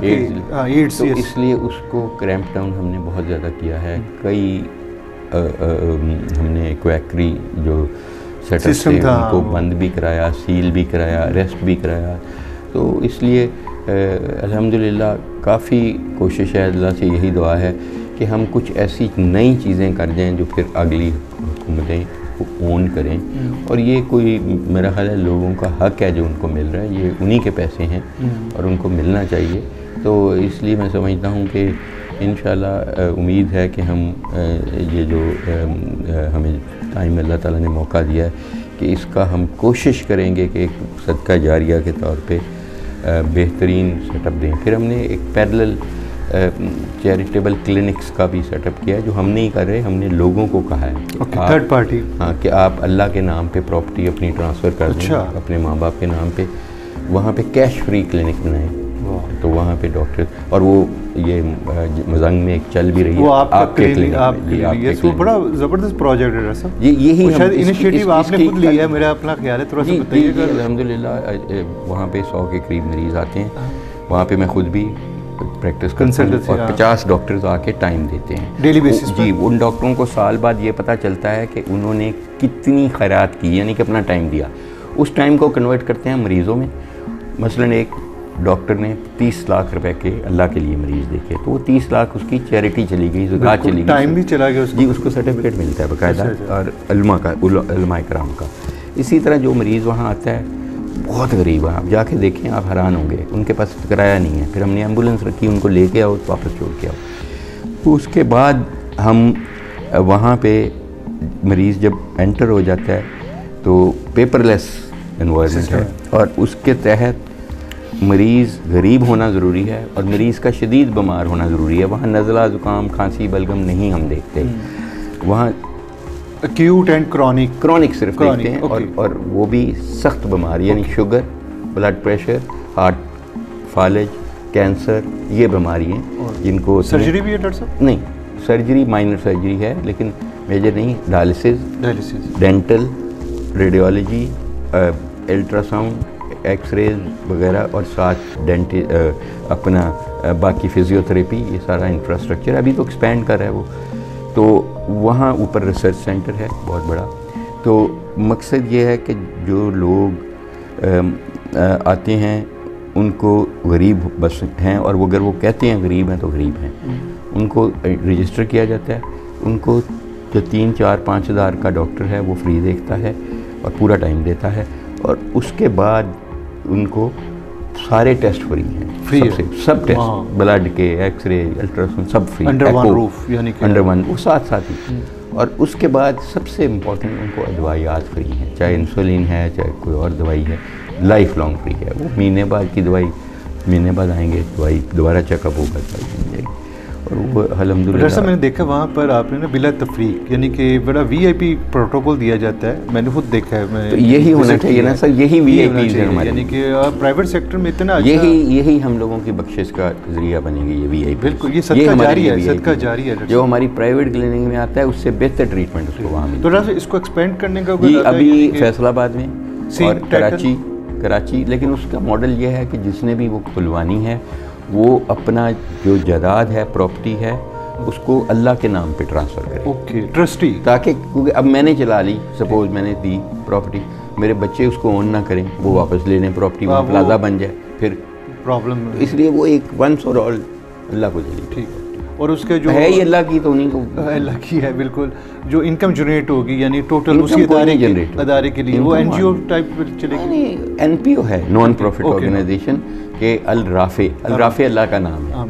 [SPEAKER 6] एड्स, तो इसलिए उसको क्रैम्प डाउन हमने बहुत ज़्यादा किया है। कई आ, आ, हमने क्वैकरी जो सेटअप थे उनको बंद भी कराया, सील भी कराया, रेस्ट भी कराया। तो इसलिए अल्हम्दुलिल्लाह काफ़ी कोशिश है, अल्लाह से यही दुआ है कि हम कुछ ऐसी नई चीज़ें कर जाएं जो फिर अगली हुकूमतें को ओन करें। और ये कोई मेरा ख्याल है लोगों का हक है जो उनको मिल रहा है, ये उन्हीं के पैसे हैं और उनको मिलना चाहिए। तो इसलिए मैं समझता हूँ कि इंशाल्लाह उम्मीद है कि हम ये जो हमें टाइम अल्लाह ताला ने मौका दिया है कि इसका हम कोशिश करेंगे कि एक सदका जारिया के तौर पे बेहतरीन सेटअप दें। फिर हमने एक पैरेलल चैरिटेबल क्लिनिक्स का भी सेटअप किया है, जो हम नहीं कर रहे, हमने लोगों को कहा है
[SPEAKER 5] थर्ड पार्टी,
[SPEAKER 6] हाँ, कि आप अल्लाह के नाम पे प्रॉपर्टी अपनी ट्रांसफ़र कर दें, अच्छा। अपने माँ बाप के नाम पे, वहाँ पे कैश फ्री क्लिनिक बनाएं। तो वहाँ पे डॉक्टर, और वो ये मजंग में एक चल भी रही है,
[SPEAKER 5] वो आपके क्लिनिक, आपके वो बड़ा ज़बरदस्त प्रोजेक्ट है सर।
[SPEAKER 6] ये यही
[SPEAKER 5] शायद इनिशिएटिव आपने खुद लिया है, मेरा अपना ख्याल है, थोड़ा सा बताइएगा।
[SPEAKER 6] अल्हम्दुलिल्लाह वहाँ पे सौ के करीब मरीज़ आते हैं, वहाँ पे मैं खुद भी प्रैक्टिस करता हूँ और पचास डॉक्टर्स आके टाइम देते हैं
[SPEAKER 5] डेली बेसिस पर।
[SPEAKER 6] जी, उन डॉक्टरों को साल बाद ये पता चलता है कि उन्होंने कितनी खैरात की, यानी कि अपना टाइम दिया। उस टाइम को कन्वर्ट करते हैं मरीज़ों में। मसलन एक डॉक्टर ने तीस लाख रुपए के अल्लाह के लिए मरीज़ देखे, तो वो तीस लाख उसकी चैरिटी चली गई, ज़कात चली गई,
[SPEAKER 5] टाइम भी चला गया उसको।
[SPEAKER 6] जी, उसको सर्टिफिकेट मिलता है बाकायदा, और उलमा का उलमा इकराम का। इसी तरह जो मरीज़ वहाँ आता है बहुत गरीब है, आप जाके देखें, आप हैरान होंगे, उनके पास किराया नहीं है, फिर हमने एम्बुलेंस रखी, उनको लेके आओ तो वापस छोड़ के आओ। तो उसके बाद हम वहाँ पे मरीज़ जब एंटर हो जाता है तो पेपरलेस एनवायरनमेंट है, और उसके तहत मरीज़ गरीब होना ज़रूरी है और मरीज़ का शदीद बीमार होना ज़रूरी है। वहाँ नज़ला, ज़ुकाम, खांसी, बलगम नहीं हम देखते, वहाँ
[SPEAKER 5] एक्यूट एंड क्रॉनिक
[SPEAKER 6] क्रॉनिक सिर्फ देखते हैं, और और वो भी सख्त बीमारी, यानी शुगर, ब्लड प्रेशर, हार्ट फालिज, कैंसर, ये बीमारी हैं जिनको
[SPEAKER 5] सर्जरी भी है डॉक्टर साहब?
[SPEAKER 6] नहीं, सर्जरी माइनर सर्जरी है लेकिन मेजर नहीं। Dialysis,
[SPEAKER 5] dialysis,
[SPEAKER 6] dental, radiology, ultrasound, x-rays वगैरह, और साथ डेंटि अपना आ, बाकी फिजियोथेरेपी, ये सारा इंफ्रास्ट्रक्चर अभी तो एक्सपेंड कर रहा है वो। तो वहाँ ऊपर रिसर्च सेंटर है बहुत बड़ा। तो मकसद ये है कि जो लोग आ, आ, आते हैं उनको गरीब बस हैं, और वो अगर वो कहते हैं गरीब हैं तो गरीब हैं, उनको रजिस्टर किया जाता है। उनको जो तीन चार पाँच हज़ार का डॉक्टर है वो फ्री देखता है और पूरा टाइम देता है, और उसके बाद उनको सारे टेस्ट फ्री हैं,
[SPEAKER 5] फ्री
[SPEAKER 6] सबसे सब टेस्ट, ब्लड के, एक्सरे, अल्ट्रासाउंड, सब फ्री,
[SPEAKER 5] अंडर वन रूफ, यानी कि
[SPEAKER 6] अंडर वन, वो साथ साथ ही। और उसके बाद सबसे इम्पोर्टेंट उनको दवाइयात फ्री हैं, चाहे इंसुलिन है, चाहे कोई और दवाई है, लाइफ लॉन्ग फ्री है। वो महीने बाद की दवाई, महीने बाद आएंगे, दवाई दोबारा चेकअप होगा, दवाई मिल जाएगी। और वो अल्हम्दुलिल्लाह
[SPEAKER 5] जैसा मैंने देखा वहाँ पर आपने ना बिला तफरीक, यानी कि बड़ा वीआईपी प्रोटोकॉल दिया जाता है, मैंने खुद देखा है। मैं
[SPEAKER 6] तो यही होना चाहिए ना सर, यही वीआईपी है हमारे,
[SPEAKER 5] यानी कि प्राइवेट सेक्टर में इतना
[SPEAKER 6] यही यही हम लोगों की बख्शिश का जरिया बनेगी ये वीआईपी।
[SPEAKER 5] बिल्कुल, ये सदका जारी है, सदका जारी है।
[SPEAKER 6] जो हमारी प्राइवेट क्लिनिक में आता है उससे बेहतर ट्रीटमेंट उसको वहाँ मिलता है।
[SPEAKER 5] तो डॉक्टर इसको एक्सपेंड करने का
[SPEAKER 6] जी अभी फैसलाबाद में और कराची कराची लेकिन उसका मॉडल ये है कि जिसने भी वो खुलवानी है वो अपना जो जायदाद है, प्रॉपर्टी है, उसको अल्लाह के नाम पे ट्रांसफ़र करें।
[SPEAKER 5] ओके, ट्रस्टी, ताकि
[SPEAKER 6] क्योंकि अब मैंने चला ली, सपोज मैंने दी प्रॉपर्टी, मेरे बच्चे उसको ओन ना करें, वो वापस ले लें प्रॉपर्टी, वहाँ प्लाजा बन जाए, फिर
[SPEAKER 5] प्रॉब्लम।
[SPEAKER 6] इसलिए वो एक वंस और ऑल अल्लाह को चली।
[SPEAKER 5] ठीक है। और उसके जो
[SPEAKER 6] है ये अल्लाह की, तो उन्हीं को
[SPEAKER 5] अल्लाह की है बिल्कुल। जो इनकम जनरेट होगी, यानी टोटल उसी अदारे के अदारे के लिए वो एनजीओ टाइप चलेगी।
[SPEAKER 6] एनपीओ है, नॉन प्रॉफिट ऑर्गेनाइजेशन के अल राफे, अल राफे अल्लाह का नाम है,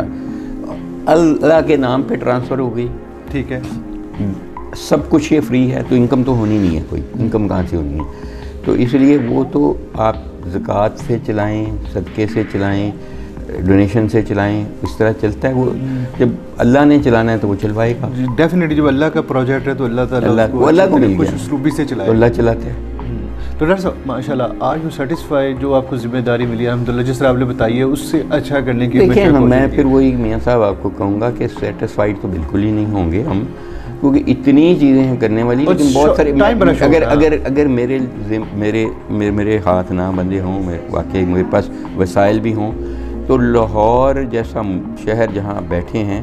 [SPEAKER 6] अल्लाह के नाम पे ट्रांसफ़र हो गई।
[SPEAKER 5] ठीक है,
[SPEAKER 6] सब कुछ ये फ्री है, तो इनकम तो होनी नहीं है, कोई इनकम कहाँ से होनी है। तो इसलिए वो तो आप ज़कात से चलाएं, सदक़े से चलाएं, डोनेशन से चलाएं, इस तरह चलता है। वो जब अल्लाह ने चलाना है तो वो चलवाएगा।
[SPEAKER 5] डेफिनेटली जब अल्लाह का प्रोजेक्ट है तो अल्लाह ताला
[SPEAKER 6] अल्लाह
[SPEAKER 5] उसको
[SPEAKER 6] वो अल्लाह को मिल
[SPEAKER 5] कुछ
[SPEAKER 6] गया,
[SPEAKER 5] उसलूबी से चलाए
[SPEAKER 6] तो अल्लाह चलाते हैं।
[SPEAKER 5] तो डॉक्टर साहब माशाल्लाह आर यू सेटिस्फाइड जो आपको जिम्मेदारी मिली है अल्हम्दुलिल्लाह जिस तरह आपने बताई है उससे अच्छा करने की
[SPEAKER 6] देखिए हम मैं फिर वही मियाँ साहब आपको कहूँगा कि सेटिस्फाइड तो बिल्कुल ही नहीं होंगे हम, क्योंकि इतनी चीज़ें हैं करने वाली, लेकिन बहुत सारे अगर अगर अगर मेरे मेरे मेरे मेरे हाथ ना बंधे हों, वाकई मेरे पास वसाइल भी हों, तो लाहौर जैसा शहर जहाँ बैठे हैं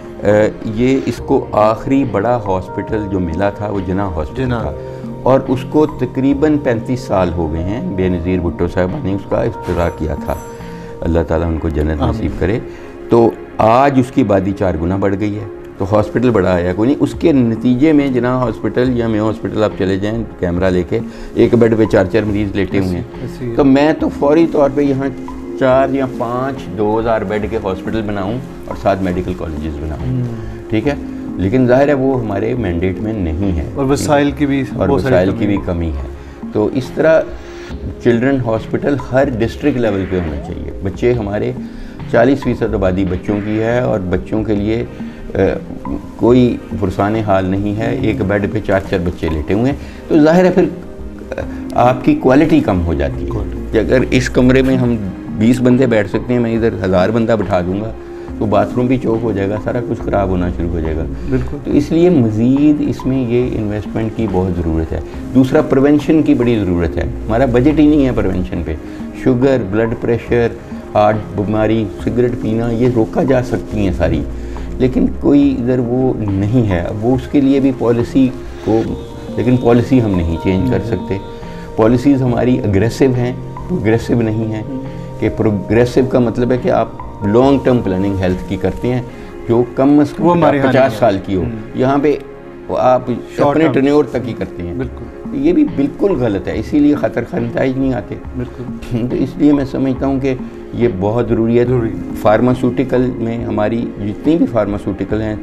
[SPEAKER 6] ये इसको आखिरी बड़ा हॉस्पिटल जो मिला था वो जिना हॉस्पिटल था, और उसको तकरीबन पैंतीस साल हो गए हैं। बेनज़ीर भुट्टो साहब ने उसका इफ्तिताह किया था, अल्लाह ताला उनको जन्नत नसीब करे। तो आज उसकी आबादी चार गुना बढ़ गई है, तो हॉस्पिटल बड़ा आया कोई नहीं। उसके नतीजे में जिना हॉस्पिटल या मेयो हॉस्पिटल आप चले जाएं कैमरा लेके, एक बेड पे चार चार मरीज़ लेटे हुए हैं। तो मैं तो फौरी तौर पे यहाँ चार या पाँच दो हज़ार बेड के हॉस्पिटल बनाऊँ और सात मेडिकल कॉलेजेस बनाऊँ, ठीक है। लेकिन जाहिर है वो हमारे मैंडेट में नहीं है,
[SPEAKER 5] और वसाइल की भी
[SPEAKER 6] और वसाइल की भी कमी है। तो इस तरह चिल्ड्रन हॉस्पिटल हर डिस्ट्रिक्ट लेवल पे होना चाहिए। बच्चे हमारे चालीस फीसद आबादी बच्चों की है, और बच्चों के लिए आ, कोई पुरसान हाल नहीं है, एक बेड पे चार चार बच्चे लेटे हुए हैं, तो जाहिर है फिर आपकी क्वालिटी कम हो जाती है। अगर इस कमरे में हम बीस बंदे बैठ सकते हैं, मैं इधर हज़ार बंदा बिठा दूंगा तो बाथरूम भी चौक हो जाएगा, सारा कुछ ख़राब होना शुरू हो जाएगा। बिल्कुल। तो इसलिए मज़ीद इसमें ये इन्वेस्टमेंट की बहुत ज़रूरत है। दूसरा प्रिवेंशन की बड़ी ज़रूरत है, हमारा बजट ही नहीं है प्रिवेंशन पे। शुगर, ब्लड प्रेशर, हार्ट बीमारी, सिगरेट पीना, ये रोका जा सकती हैं सारी, लेकिन कोई इधर वो नहीं है। वो उसके लिए भी पॉलिसी को, लेकिन पॉलिसी हम नहीं चेंज कर सकते। पॉलिसीज़ हमारी अग्रेसिव हैं, प्रोग्रेसिव नहीं है। कि प्रोग्रेसिव का मतलब है कि आप लॉन्ग टर्म प्लानिंग हेल्थ की करते हैं जो कम अज़ कम पचास साल की हो, यहाँ पे आप अपने टर्न्योर तक ही करते हैं। बिल्कुल, ये भी बिल्कुल गलत है, इसीलिए ख़तर ख़ा नताइज नहीं आते। बिल्कुल। तो इसलिए मैं समझता हूँ कि ये बहुत ज़रूरी है। फार्मास्यूटिकल में हमारी जितनी भी फार्मास्यूटिकल हैं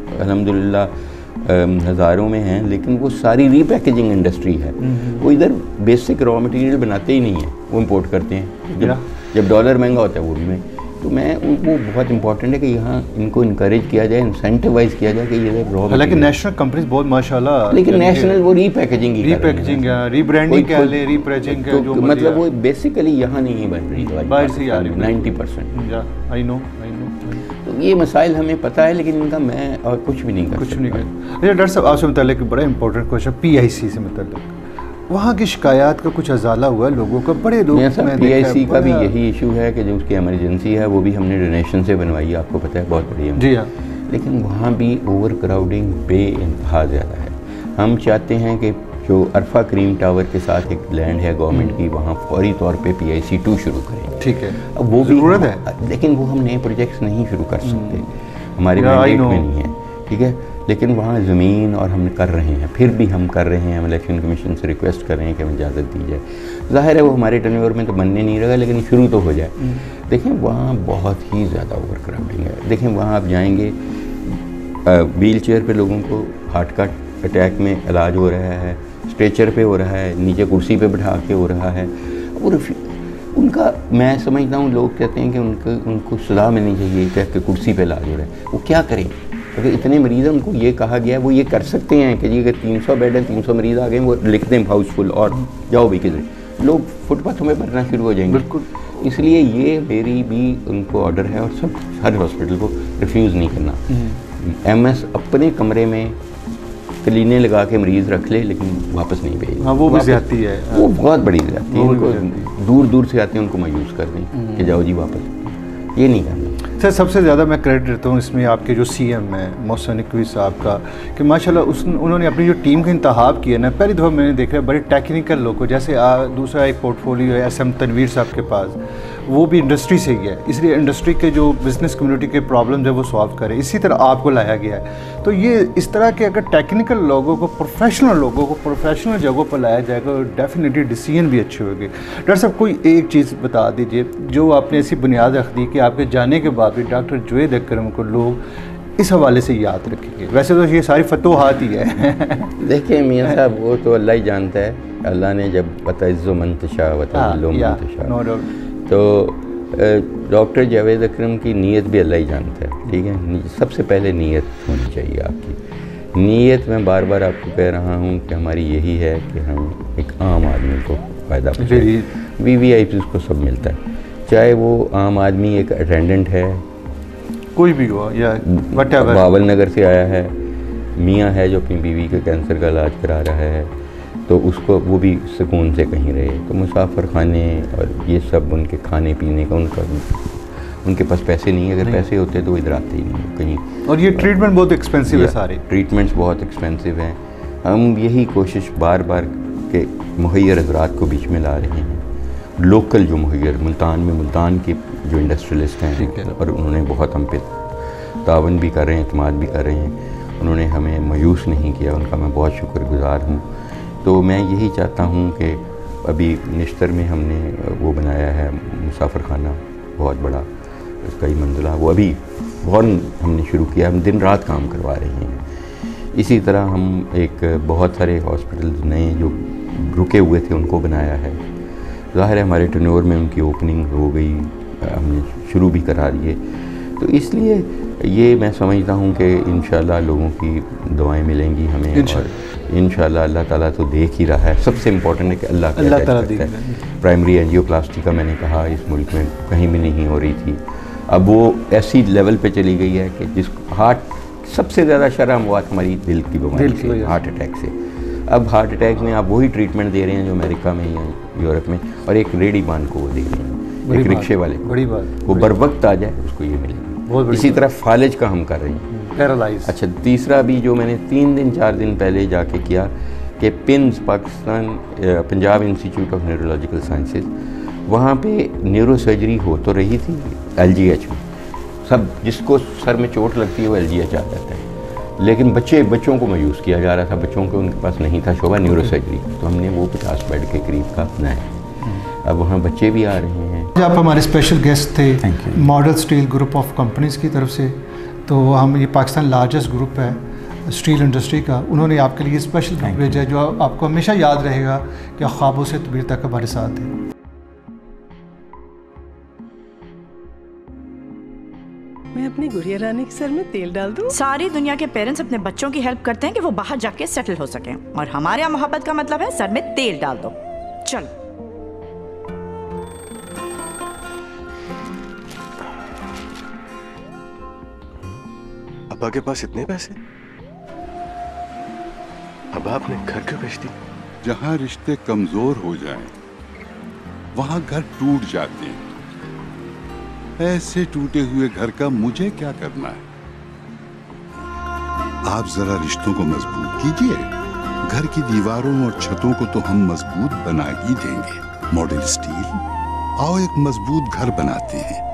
[SPEAKER 6] अल्हम्दुलिल्लाह हज़ारों में हैं, लेकिन वो सारी रीपैकेजिंग इंडस्ट्री है। वो इधर बेसिक रॉ मटेरियल बनाते ही नहीं है, वो इम्पोर्ट करते हैं। जब जब डॉलर महंगा होता है वो भी में तो मैं वो बहुत इंपॉर्टेंट है कि यहाँ इनको इनकरेज किया जाए, इंसेंटिवाइज किया जाए कि ये रॉ।
[SPEAKER 5] हालांकि नेशनल कंपनीज बहुत माशाल्लाह,
[SPEAKER 6] लेकिन नेशनल वो रीपैकेजिंग ही
[SPEAKER 5] रीपैकेजिंग या रीब्रांडिंग कह ले, रीपैकेजिंग का जो
[SPEAKER 6] मतलब वो बेसिकली यहाँ नहीं बन रही,
[SPEAKER 5] बाहर से आ रही है
[SPEAKER 6] ninety percent.
[SPEAKER 5] I know I know
[SPEAKER 6] तो ये मसाइल हमें पता है, लेकिन इनका मैं और कुछ भी नहीं कर
[SPEAKER 5] कुछ नहीं कर। अच्छा डॉक्टर साहब आपसे मुताल्लिक बड़ा important question P I C से मुताल्लिक, वहाँ की शिकायत का कुछ अजाला हुआ लोगों का, बड़े लोग
[SPEAKER 6] पी आई सी का भी यही इशू है कि जो उसकी एमरजेंसी है वो भी हमने डोनेशन से बनवाई है, आपको पता है, बहुत बड़ी है।
[SPEAKER 5] जी हाँ।
[SPEAKER 6] लेकिन वहाँ भी ओवर क्राउडिंग बेइंतहा ज़्यादा है। हम चाहते हैं कि जो अरफा क्रीम टावर के साथ एक लैंड है गवर्नमेंट की, वहाँ फौरी तौर पे पी आई सी टू शुरू करें।
[SPEAKER 5] ठीक है,
[SPEAKER 6] अब वो भी ज़रूरत है, लेकिन वो हम नए प्रोजेक्ट्स नहीं शुरू कर सकते, हमारे मैंडेट में नहीं है, ठीक है। लेकिन वहाँ ज़मीन और हम कर रहे हैं, फिर भी हम कर रहे हैं, हम इलेक्शन कमीशन से रिक्वेस्ट कर रहे हैं कि हमें इजाज़त दी जाए। ज़ाहिर है वो हमारे टर्नओवर में तो बनने नहीं रहा, लेकिन शुरू तो हो जाए। देखें वहाँ बहुत ही ज़्यादा ओवर क्राउडिंग है। देखें वहाँ आप जाएंगे, व्हील चेयर पर लोगों को हार्ट का अटैक में इलाज हो रहा है, स्ट्रेचर पे हो रहा है, नीचे कुर्सी पे बैठा के हो रहा है। और उनका मैं समझता हूँ, लोग कहते हैं कि उनको उनको सलाह मिलनी चाहिए कह के कुर्सी पे इलाज हो रहा है। वो क्या करें? अगर इतने मरीज़ हैं, उनको ये कहा गया है, वो ये कर सकते हैं कि जी अगर तीन सौ बेड हैं, तीन सौ मरीज़ आ गए, वो लिख दें हाउसफुल और जाओ भी किधर, लोग फुटपाथों में भरना शुरू हो जाएंगे। बिल्कुल। इसलिए ये मेरी भी उनको ऑर्डर है, और सब हर हॉस्पिटल को रिफ्यूज़ नहीं करना। एम एस अपने कमरे में क्लीनें लगा के मरीज़ रख ले, लेकिन वापस नहीं भेजे।
[SPEAKER 5] हाँ, वो भी ज़्यादती है,
[SPEAKER 6] वो बहुत बड़ी ज़्यादती है। उनको दूर दूर से आते हैं, उनको मायूस कर दें कि जाओ जी वापस, ये नहीं करना।
[SPEAKER 5] सर सबसे ज़्यादा मैं क्रेडिट देता हूँ इसमें आपके जो सी एम हैं मोहसिन नकवी साहब का, कि माशाल्लाह उस उन्होंने अपनी जो टीम का इंतखाब किया ना, पहली दफ़ा मैंने देखा है बड़े टेक्निकल लोग को। जैसे आ, दूसरा एक पोर्टफोलियो है एस एम तनवीर साहब के पास, वो भी इंडस्ट्री से ही है, इसलिए इंडस्ट्री के जो बिज़नेस कम्युनिटी के प्रॉब्लम्स है वो सॉल्व करें। इसी तरह आपको लाया गया है। तो ये इस तरह के अगर टेक्निकल लोगों को, प्रोफेशनल लोगों को प्रोफेशनल जगहों पर लाया जाएगा तो डेफिनेटली डिसीजन भी अच्छे होंगे। डॉक्टर साहब कोई एक चीज़ बता दीजिए जो आपने ऐसी बुनियाद रख दी कि आपके जाने के बाद भी डॉक्टर जुवैद अकरम को लोग इस हवाले से याद रखेंगे। वैसे तो ये सारी फतोहात ही है।
[SPEAKER 6] देखिए मियाँ साहब, वो तो अल्लाह ही जानता है। अल्लाह ने जब वतइज़्ज़ु मन तशा वतुज़िल्लु मन तशा, तो डॉक्टर जावेद अकरम की नीयत भी अल्लाह ही जानता है, ठीक है। सबसे पहले नीयत होनी चाहिए आपकी। नीयत मैं बार बार आपको कह रहा हूँ कि हमारी यही है कि हम एक आम आदमी को फ़ायदा पहुँचाएं। वी वी आई पी को सब मिलता है, चाहे वो आम आदमी एक अटेंडेंट है,
[SPEAKER 5] कोई भी हो, या
[SPEAKER 6] बावल नगर से आया है, मियाँ है जो अपनी बीवी के कैंसर का इलाज करा रहा है, तो उसको वो भी सुकून से कहीं रहे। तो मुसाफिर खाने और ये सब उनके खाने पीने का उनका उनके पास पैसे नहीं है, अगर पैसे होते तो इधर आते ही नहीं कहीं।
[SPEAKER 5] और ये ट्रीटमेंट बहुत एक्सपेंसिव है, सारे
[SPEAKER 6] ट्रीटमेंट्स बहुत एक्सपेंसिव हैं। हम यही कोशिश बार बार के मुहैयर हजरात को बीच में ला रहे हैं, लोकल जो मुहैयर मुल्तान में मुल्तान के जो इंडस्ट्रियलिस्ट हैं, और उन्होंने बहुत हम पे तावन भी कर रहे हैं, अतमाद भी कर रहे हैं, उन्होंने हमें मायूस नहीं किया, उनका मैं बहुत शुक्रगुजार हूँ। तो मैं यही चाहता हूँ कि अभी निश्तर में हमने वो बनाया है मुसाफिर खाना, बहुत बड़ा, उसका ही मंजिला, वो अभी फ़ौरन हमने शुरू किया, हम दिन रात काम करवा रहे हैं। इसी तरह हम एक बहुत सारे हॉस्पिटल नए जो रुके हुए थे उनको बनाया है। ज़ाहिर है हमारे टर्नओवर में उनकी ओपनिंग हो गई, हमने शुरू भी करा दिए। तो इसलिए ये मैं समझता हूँ कि इंशाल्लाह लोगों की दुआएं मिलेंगी हमें, और इंशाल्लाह अल्लाह ताला तो देख ही रहा है। सबसे इम्पोर्टेंट है कि अल्लाह
[SPEAKER 5] अल्लाह ताला देख रहा
[SPEAKER 6] है। प्राइमरी एंजियोप्लास्टी का मैंने कहा इस मुल्क में कहीं भी नहीं हो रही थी, अब वो ऐसी लेवल पे चली गई है कि जिस हार्ट सबसे ज़्यादा शरह हुआ हमारी दिल की बीमारी से, हार्ट अटैक से। अब हार्ट अटैक में आप वही ट्रीटमेंट दे रहे हैं जो अमेरिका में या यूरोप में, और एक रेडी बान को वो दे रहे हैं, एक रिक्शे वाले को,
[SPEAKER 5] बड़ी बात,
[SPEAKER 6] वो बर वक्त आ जाए उसको ये मिलेगा। इसी तरह फालिज का हम कर रहे हैं,
[SPEAKER 5] पैरालाइज।
[SPEAKER 6] अच्छा, तीसरा भी जो मैंने तीन दिन चार दिन पहले जाके किया कि PINS Pakistan Punjab institute of neurological sciences, वहाँ पे न्यूरो सर्जरी हो तो रही थी एल जी एच में, सब जिसको सर में चोट लगती है वो एल जी एच आ जाता है, लेकिन बच्चे बच्चों को मायूस किया जा रहा था, बच्चों को उनके पास नहीं था शोभा न्यूरो सर्जरी, तो हमने वो पचास बेड के करीब का बनाया। अब वहाँ बच्चे भी आ रहे हैं।
[SPEAKER 7] आप हमारे स्पेशल गेस्ट थे model steel group of companies की तरफ से, तो हम ये पाकिस्तान लार्जेस्ट ग्रुप है स्टील इंडस्ट्री का, उन्होंने आपके लिए स्पेशल गिफ्ट भेजा है जो आपको हमेशा याद रहेगा कि ख्वाबों से तबीर तक हमारे साथ है।
[SPEAKER 1] मैं अपनी गुड़िया रानी के सर में तेल डाल दूं?
[SPEAKER 2] सारी दुनिया के पेरेंट्स अपने बच्चों की हेल्प करते हैं कि वो बाहर जाके सेटल हो सकें, और हमारे यहाँ मोहब्बत का मतलब है सर में तेल डाल दो। चलो।
[SPEAKER 3] अब्बा के पास इतने पैसे? अब्बा आपने घर क्यों बेच दी?
[SPEAKER 4] जहां रिश्ते कमजोर हो जाएं, वहां घर टूट जाते हैं। ऐसे टूटे हुए घर का मुझे क्या करना है? आप जरा रिश्तों को मजबूत कीजिए। घर की दीवारों और छतों को तो हम मजबूत बना ही देंगे। मॉडल स्टील, आओ एक मजबूत घर बनाते हैं।